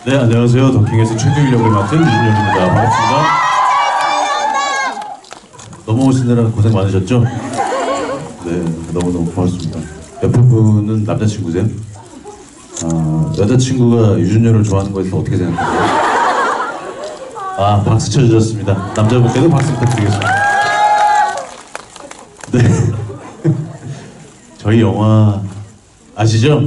네, 안녕하세요. 더킹에서 최규일 역을 맡은 이준혁입니다. 반갑습니다. 넘어오시느라 고생 많으셨죠? 네, 너무너무 고맙습니다. 옆에 분은 남자친구세요? 여자친구가 유준열을 좋아하는 거에 대해서 어떻게 생각하세요? 박수 쳐주셨습니다. 남자분께도 박수 부탁드리겠습니다. 네. 저희 영화 아시죠?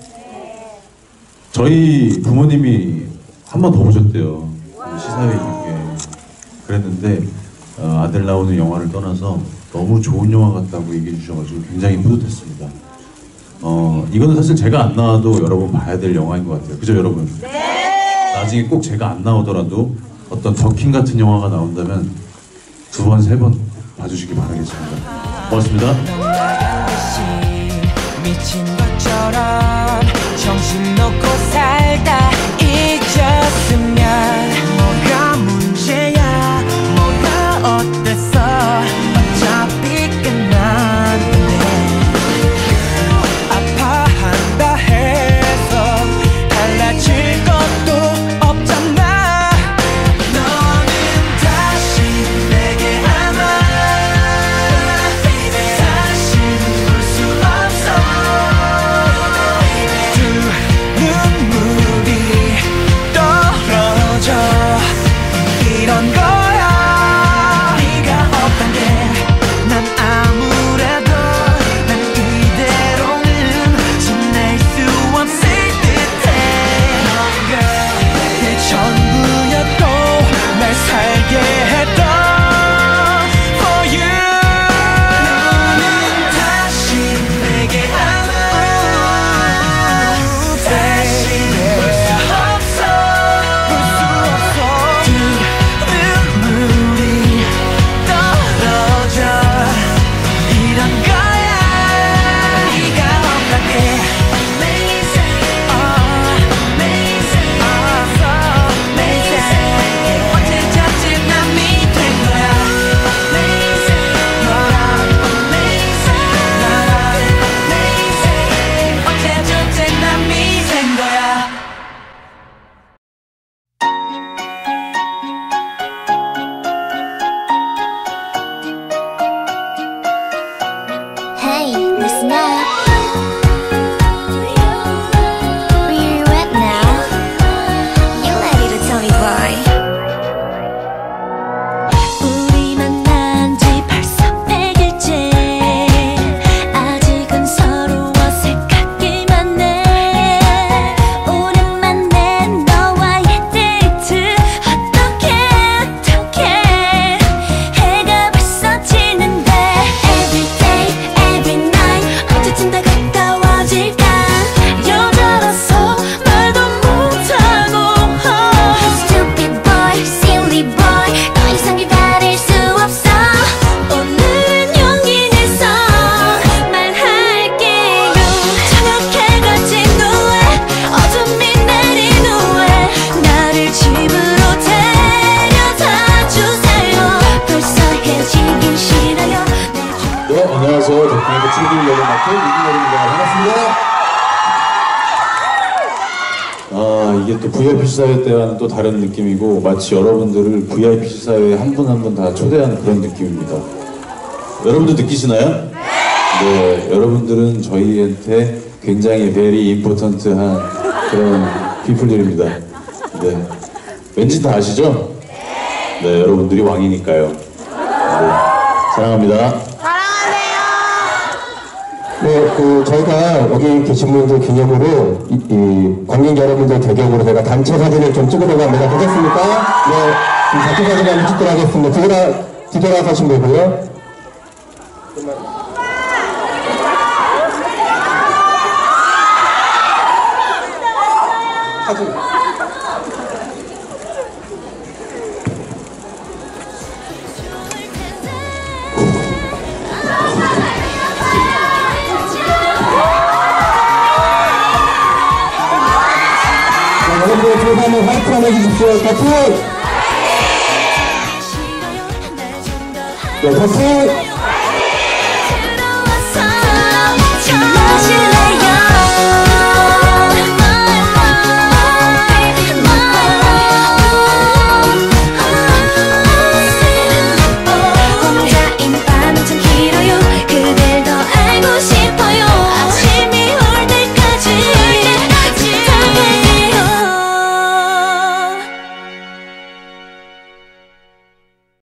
저희 부모님이 한 번 더 보셨대요. 시사회 이후에. 그랬는데 아들 나오는 영화를 떠나서 너무 좋은 영화 같다고 얘기해 주셔가지고 굉장히 뿌듯했습니다. 이거는 사실 제가 안 나와도 여러분 봐야 될 영화인 것 같아요. 그죠 여러분? 네! 나중에 꼭 제가 안 나오더라도 어떤 더킹 같은 영화가 나온다면 2번, 3번 봐주시기 바라겠습니다. 고맙습니다. 미친 것처럼 정신 놓고 살다 잊었으면 뭐가 문제야 뭐가 어땠어 어차피 끝났는데 아파한다 해서 달라질 것도 없잖아. 너는 다시 내게 안 와 다시 볼 수 없어. 눈물이 떨어져 이런 거야. 네가 없단 게난 아무래도 난 이대로는 지낼 수 없을 듯해. 너가 내 전부였고 날 살게 했던 for you. 너는 다시 내게 안 와 다시 볼 수 없어 눈물이 떨어져 이런 거야. 네가 없단 게 amazing amazing amazing 언제쯤 남이 된 거야. amazing 너랑 amazing 나랑 amazing 언제쯤 남이 된 거야. Hey, listen up. Where you at now? You ready to tell me why? 우리 만난 지 벌써 100일째. 아직은 서로 어색하기만 해. 오랜만에 너와의 데이트. 어떡해 해가 벌써 지는데. Every day, every night 언제쯤 다 가까워질까. 여자라서 말도 못하고 Stupid boy, silly boy 더 이상 기다릴 수 없어. 오늘은 용기 내서 말할게요. 저녁 해가 진 후에 어둠이 내린 후에 나를 집으로 데려다 주세요. 벌써 헤어지긴 싫어요. 네, 안녕하세요. 더킹에서 최규일 역을 맡은 이준혁입니다. 반갑습니다. 이게 또 VIP 시사회 때와는 또 다른 느낌이고 마치 여러분들을 VIP 시사회에 한 분 한 분 다 초대하는 그런 느낌입니다. 여러분도 느끼시나요? 네, 여러분들은 저희한테 굉장히 very important한 그런 피플들입니다. 네, 왠지 다 아시죠? 네, 여러분들이 왕이니까요. 네, 사랑합니다. 네, 저희가 여기 계신 분들 기념으로 이 관객 여러분들 대격으로 제가 단체 사진을 좀 찍으려고 합니다. 되겠습니까? 네, 단체 사진 한번 찍도록 하겠습니다. 뒤돌아서시면 되고요. 사진. 여러분들 뒤에서 한번 화이트 한번 해주십시오. 같이! 네, 같이!